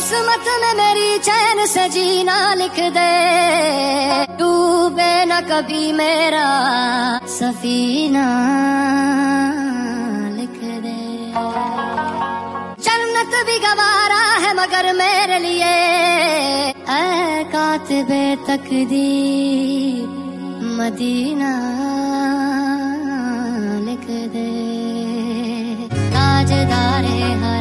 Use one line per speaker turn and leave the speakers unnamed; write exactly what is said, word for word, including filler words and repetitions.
किस्मत में मेरी चैन से जीना लिख दे, डूबे न कभी मेरा सफीना लिख दे। जन्नत भी गवारा है मगर मेरे लिए, ऐ कातिबे तकदीर मदीना लिख दे। ताजदारे